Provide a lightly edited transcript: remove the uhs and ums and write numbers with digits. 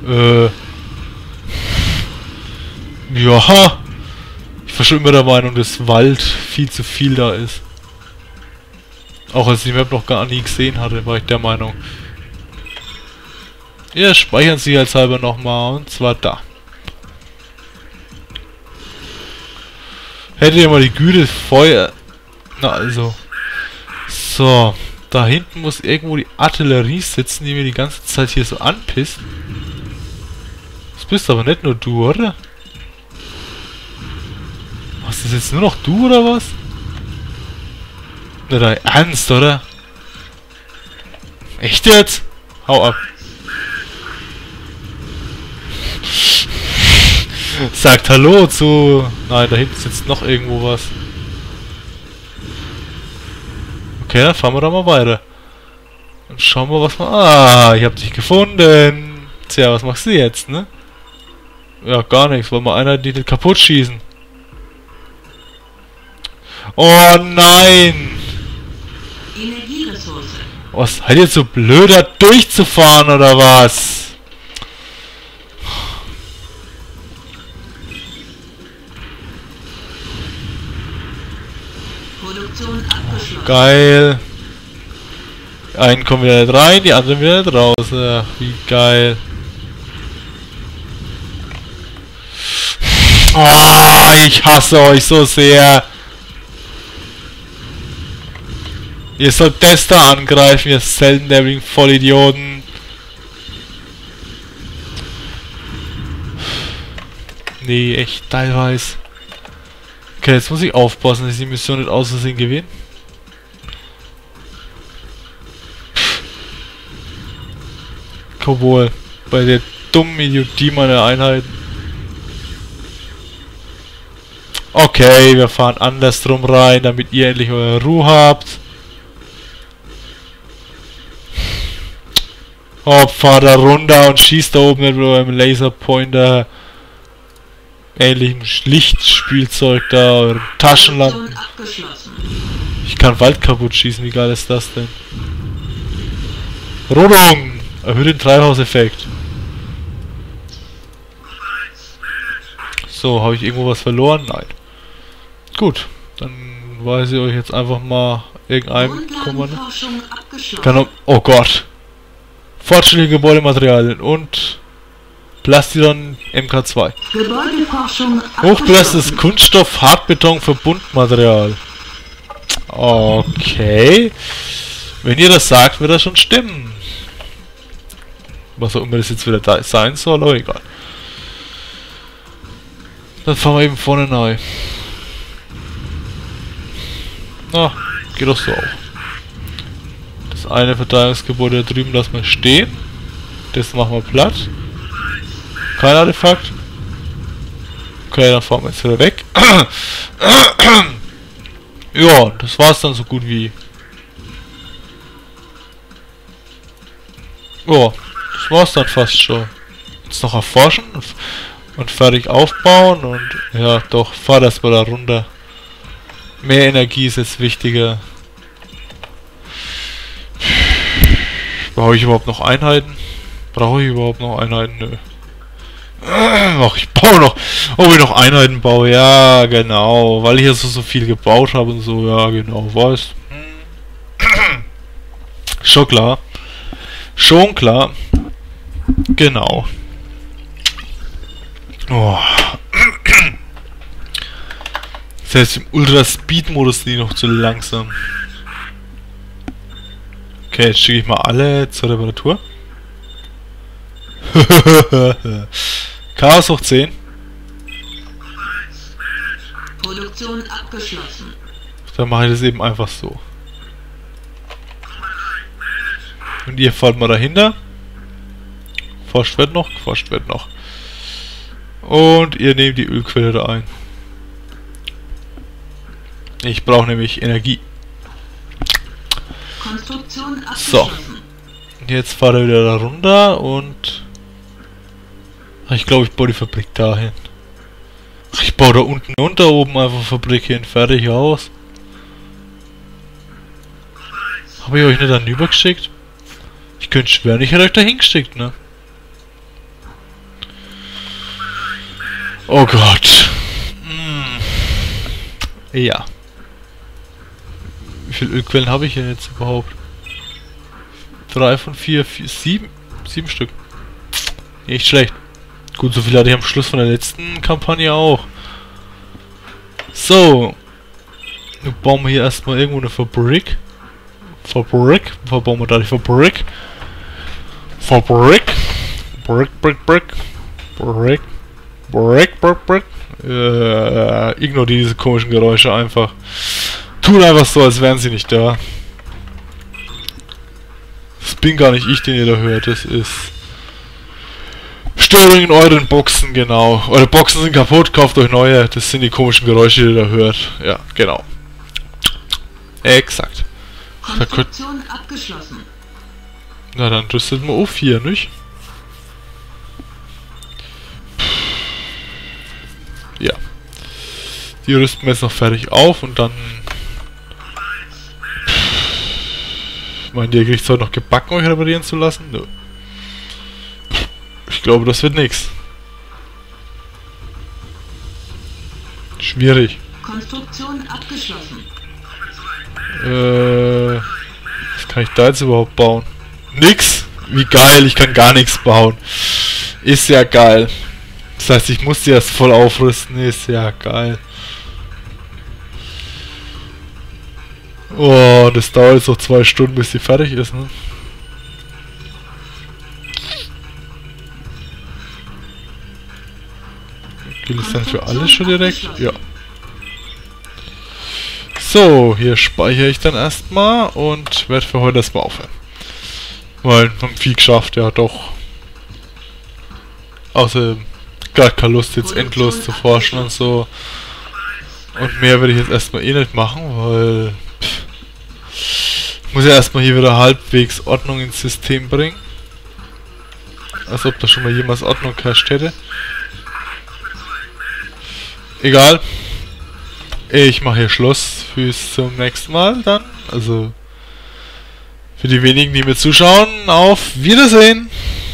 Ja. Ich war schon immer der Meinung, dass Wald viel zu viel da ist. Auch als ich die Map noch gar nie gesehen hatte, war ich der Meinung. Ja, speichern Sie als halber nochmal, und zwar da. Hätte ja mal die Güte Feuer... Na also. So. Da hinten muss irgendwo die Artillerie sitzen, die mir die ganze Zeit hier so anpisst. Das bist aber nicht nur du, oder? Was, ist das jetzt nur noch du, oder was? Na, dein Ernst, oder? Echt jetzt? Hau ab. Sagt Hallo zu... Nein, da hinten sitzt noch irgendwo was. Okay, dann fahren wir da mal weiter. Und schauen wir, was wir... Ah, ich hab dich gefunden. Tja, was machst du jetzt, ne? Ja, gar nichts. Wollen wir einer die nicht kaputt schießen. Oh nein! Energieressource. Was, seid ihr so blöd, da durchzufahren, oder was? Produktion abgeschlossen. Geil. Die einen kommen wieder nicht rein, die anderen wieder nicht raus. Ach, wie geil. Oh, ich hasse euch so sehr. Ihr sollt das da angreifen, ihr seltenleveligen Vollidioten. Nee, echt teilweise. Okay, jetzt muss ich aufpassen, dass ich die Mission nicht aus Versehen gewinne. Obwohl, bei der dummen Idiotie meiner Einheiten. Okay, wir fahren andersrum rein, damit ihr endlich eure Ruhe habt. Oh, fahr da runter und schießt da oben mit eurem Laserpointer ähnlichem Lichtspielzeug da, eurem Taschenlampen. Ich kann Wald kaputt schießen, wie geil ist das denn? Rodung! Erhöht den Treibhauseffekt. So, habe ich irgendwo was verloren? Nein. Gut, dann weise ich euch jetzt einfach mal irgendeinem Kommando. Oh Gott! Fortschrittliche Gebäudematerialien und Plastidon MK2. Hochbelastes Kunststoff, Hartbeton, Verbundmaterial. Okay. Wenn ihr das sagt, wird das schon stimmen. Was auch immer das jetzt wieder da sein soll, aber egal. Dann fahren wir eben vorne rein. Na, geht doch so auch. Das eine Verteidigungsgebäude da drüben lassen wir stehen. Das machen wir platt. Kein Artefakt. Okay, dann fahren wir jetzt wieder weg. Ja, das war's dann so gut wie. Ja, das war's dann fast schon. Jetzt noch erforschen und fertig aufbauen und ja, doch, fahr das mal da runter. Mehr Energie ist jetzt wichtiger. Brauche ich überhaupt noch Einheiten? Brauche ich überhaupt noch Einheiten? Nö. Ach, ich baue noch. Ob ich noch Einheiten baue? Ja, genau. Weil ich ja so viel gebaut habe und so. Ja, genau. Was? Schon klar. Schon klar. Genau. Oh. Selbst im Ultra-Speed-Modus sind die noch zu langsam. Okay, jetzt schicke ich mal alle zur Reparatur. Chaos hoch 10. Produktion abgeschlossen. Dann mache ich das eben einfach so. Und ihr fahrt mal dahinter. Forscht wird noch, forscht wird noch. Und ihr nehmt die Ölquelle da ein. Ich brauche nämlich Energie. Konstruktion abgeschlossen. So. Jetzt fahrt er wieder da runter und... Ich glaube, ich baue die Fabrik dahin. Ach, ich baue da unten und da oben einfach Fabrik hin. Fertig aus. Habe ich euch nicht dann übergeschickt? Ich könnte schwören, ich hätte euch da hingeschickt, ne? Oh Gott. Ja. Wie viele Ölquellen habe ich denn jetzt überhaupt? 3 von 4, 7 Stück. Nicht schlecht. Gut, so viel hatte ich am Schluss von der letzten Kampagne auch. So. Nun bauen wir hier erstmal irgendwo eine Fabrik. Wo bauen wir da die Fabrik? Brick. Ignoriere diese komischen Geräusche einfach. Tun einfach so, als wären sie nicht da. Das bin gar nicht ich, den ihr da hört. Das ist Störung in euren Boxen, genau. Eure Boxen sind kaputt, kauft euch neue. Das sind die komischen Geräusche, die ihr da hört. Ja, genau. Exakt. Konstruktion abgeschlossen. Na dann rüstet mal auf hier, nicht? Ja. Die rüsten wir jetzt noch fertig auf und dann... Meint ihr, kriegt es heute noch gebacken, euch reparieren zu lassen? Nö. Ich glaube, das wird nix. Schwierig. Konstruktion abgeschlossen. Was kann ich da jetzt überhaupt bauen? Nix! Wie geil, ich kann gar nichts bauen. Ist ja geil. Das heißt, ich muss die erst voll aufrüsten. Ist ja geil. Oh, das dauert jetzt noch 2 Stunden, bis die fertig ist, ne? Gilt es dann für alles schon direkt? Ja. So, hier speichere ich dann erstmal und werde für heute erstmal aufhören. Weil, wir haben viel geschafft, ja doch. Außer gar keine Lust jetzt endlos zu forschen und so. Und mehr werde ich jetzt erstmal eh nicht machen, weil... Ich muss ja erstmal hier wieder halbwegs Ordnung ins System bringen. Als ob da schon mal jemals Ordnung herrscht hätte. Egal. Ich mache hier Schluss. Bis zum nächsten Mal dann. Also für die wenigen, die mir zuschauen, auf Wiedersehen.